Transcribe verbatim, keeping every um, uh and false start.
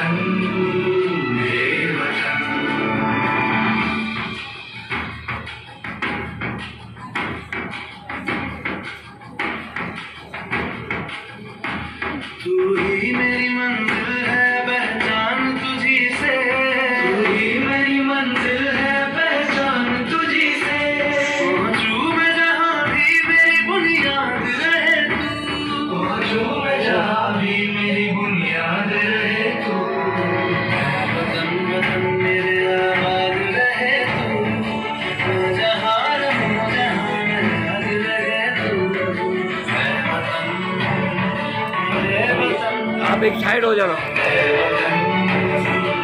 तू ही मेरी मंजिल है पहचान तुझी से, तू ही मेरी मंजिल है पहचान तुझी से। पहुंचूं मैं जहां भी मेरी बुनियाद रहे तू, पहुंचूं मैं जहां भी मेरी बुनियाद रहे तू। वतन वतन मेरे आबाद रहे तू, मैं जहां रहूं जहां मेरा याद रहे तू। मैं वतन आप एक साइड हो जाना।